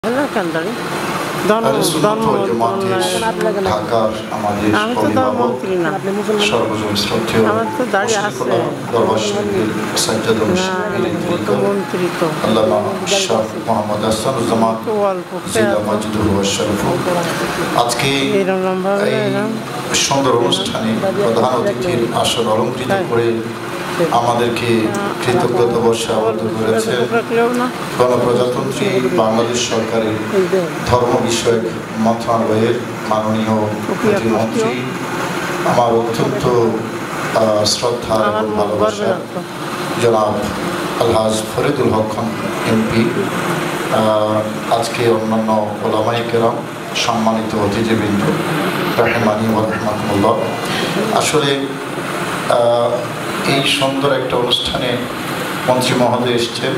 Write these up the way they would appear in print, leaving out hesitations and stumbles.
ঢাকার আমাদের সর্বজন শ্রদ্ধেয় আল্লামা শাহ মোহাম্মদ আহসানুজ্জামান জিলা মসজিদুল শরীফ আজকে এই সুন্দর অনুষ্ঠানে প্রধান অতিথির আসর অলঙ্কৃত করে আমাদেরকে কৃতজ্ঞতা বর্ষে আবদ্ধ করেছে গণপ্রজাতন্ত্রী বাংলাদেশ সরকারের ধর্ম বিষয়ক মন্ত্রণালয়ের মাননীয় প্রতিমন্ত্রী, আমার অত্যন্ত শ্রদ্ধা এবং ভালোবাসা জনাব আলহাজ ফরিদুল হক খান এমপি, আজকে অন্যান্য ওলামায়ে কেরাম, সম্মানিত অতিথিবৃন্দ, রাহমানি ওয়া রাহমাতুল্লাহ। আসলে এই সুন্দর একটা অনুষ্ঠানে মন্ত্রী মহোদয় এসছেন,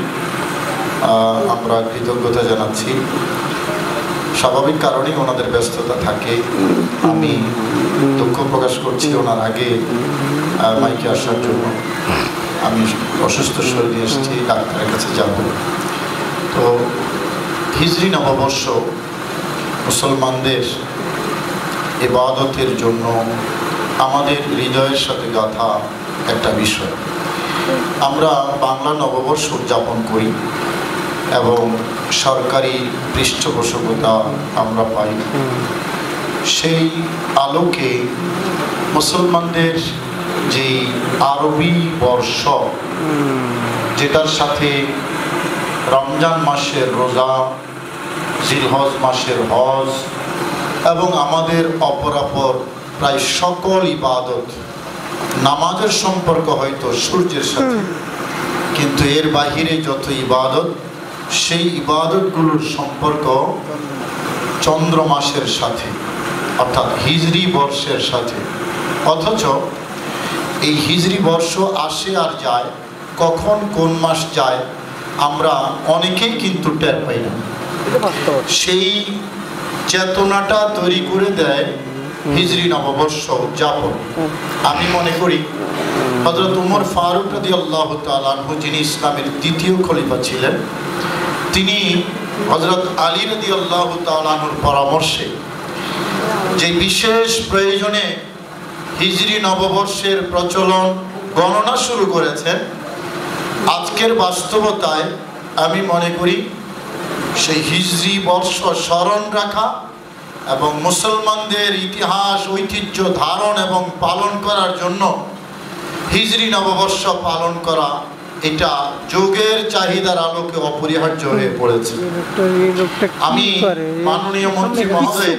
আমরা কৃতজ্ঞতা জানাচ্ছি। স্বাভাবিক কারণেই ওনাদের ব্যস্ততা থাকে, আমি দুঃখ প্রকাশ করছি ওনার আগে মাইকে আসার জন্য। আমি অসুস্থ শরীরে এসেছি, ডাক্তারের কাছে যাব। তো হিজরি নববর্ষ মুসলমানদের ইবাদতের জন্য আমাদের হৃদয়ের সাথে গাঁথা একটা বিষয়। আমরা বাংলা নববর্ষ উদযাপন করি এবং সরকারি পৃষ্ঠপোষকতা আমরা পাই। সেই আলোকে মুসলমানদের যে আরবি বর্ষ, যেটার সাথে রমজান মাসের রোজা, জিলহজ মাসের হজ এবং আমাদের অপরাপর প্রায় সকল ইবাদত, নামাজের সম্পর্ক হয়তো সূর্যের সাথে, কিন্তু এর বাহিরে যত ইবাদত, সেই ইবাদতগুলোর সম্পর্ক চন্দ্র মাসের সাথে, অর্থাৎ হিজরি বর্ষের সাথে। অথচ এই হিজরি বর্ষ আসে আর যায়, কখন কোন মাস যায় আমরা অনেকেই কিন্তু টের পাই না। সেই চেতনাটা তৈরি করে দেয় হিজরি নববর্ষ উদযাপন। আমি মনে করি হযরত উমর ফারুক রাদিয়াল্লাহু তাআলা আনহু, যিনি ইসলামের দ্বিতীয় খলিফা ছিলেন, তিনি হযরত আলী রাদিয়াল্লাহু তাআলা আনহুর পরামর্শে যে বিশেষ প্রয়োজনে হিজরি নববর্ষের প্রচলন গণনা শুরু করেছেন। আজকের বাস্তবতায় আমি মনে করি সেই হিজরি বর্ষ স্মরণ রাখা এবং মুসলমানদের ইতিহাস ঐতিহ্য ধারণ এবং পালন করার জন্য হিজরি নববর্ষ পালন করা, এটা যুগের চাহিদার আলোকে অপরিহার্য হয়ে পড়েছে। আমি মাননীয় মন্ত্রী মহোদয়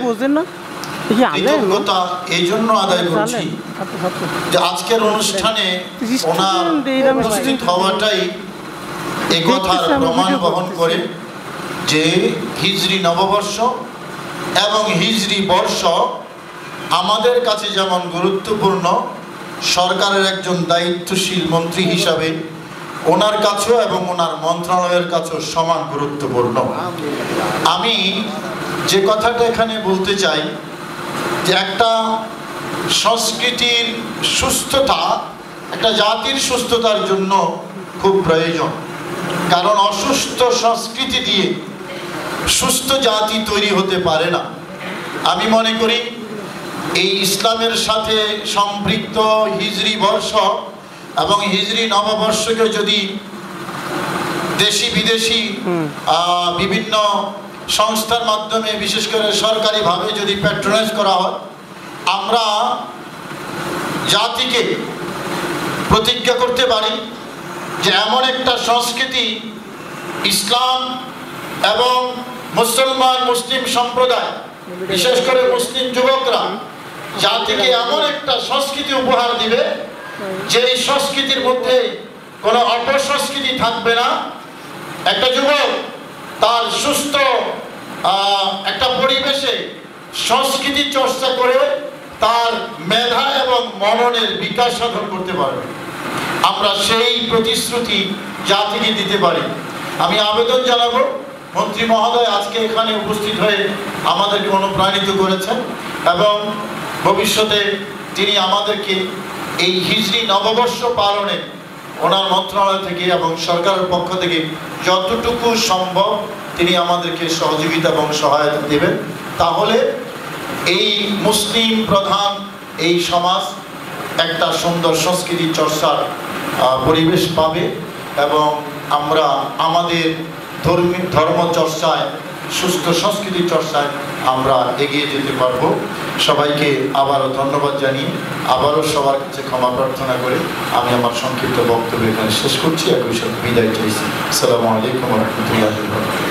কৃতজ্ঞতা এই জন্য আদায় করছি যে আজকের অনুষ্ঠানে ওনার উপস্থিত হওয়াটাই এ কথার প্রমাণ বহন করে যে হিজরি নববর্ষ এবং হিজরি বর্ষ আমাদের কাছে যেমন গুরুত্বপূর্ণ, সরকারের একজন দায়িত্বশীল মন্ত্রী হিসাবে ওনার কাছেও এবং ওনার মন্ত্রণালয়ের কাছেও সমান গুরুত্বপূর্ণ। আমি যে কথাটা এখানে বলতে চাই যে একটা সংস্কৃতির সুস্থতা একটা জাতির সুস্থতার জন্য খুব প্রয়োজন, কারণ অসুস্থ সংস্কৃতি দিয়ে সুস্থ জাতি তৈরি হতে পারে না। আমি মনে করি এই ইসলামের সাথে সম্পৃক্ত হিজরি বর্ষ এবং হিজরি নববর্ষকে যদি দেশি বিদেশি বিভিন্ন সংস্থার মাধ্যমে, বিশেষ করে সরকারিভাবে যদি প্যাট্রোনাইজ করা হয়, আমরা জাতিকে প্রতিজ্ঞা করতে পারি যে এমন একটা সংস্কৃতি ইসলাম এবং মুসলিম সম্প্রদায়, বিশেষ করে মুসলিম যুবকরা জাতিকে এমন একটা সংস্কৃতি উপহার দিবে যে এই সংস্কৃতির মধ্যে কোনো অপসংস্কৃতি থাকবে না। একটা যুবক তার সুস্থ একটা পরিবেশে সংস্কৃতি চর্চা করে তার মেধা এবং মননের বিকাশ সাধন করতে পারবে। আমরা সেই প্রতিশ্রুতি জাতিকে দিতে পারি। আমি আবেদন জানাবো মন্ত্রী মহোদয় আজকে এখানে উপস্থিত হয়ে আমাদেরকে অনুপ্রাণিত করেছেন এবং ভবিষ্যতে তিনি আমাদেরকে এই হিজরি নববর্ষ পালনে ওনার মন্ত্রণালয় থেকে এবং সরকারের পক্ষ থেকে যতটুকু সম্ভব তিনি আমাদেরকে সহযোগিতা এবং সহায়তা দেবেন। তাহলে এই মুসলিম প্রধান এই সমাজ একটা সুন্দর সংস্কৃতি চর্চার পরিবেশ পাবে এবং আমরা আমাদের ধর্ম চর্চায়, সুস্থ সংস্কৃতি চর্চায় আমরা এগিয়ে যেতে পারবো। সবাইকে আবারও ধন্যবাদ জানিয়ে আবারও সবার কাছে ক্ষমা প্রার্থনা করে আমি আমার সংক্ষিপ্ত বক্তব্য এখানে শেষ করছি। একই সাথে বিদায় চাইছি। আসসালামু আলাইকুম ওয়া রাহমাতুল্লাহি ওয়া বারাকাতুহু।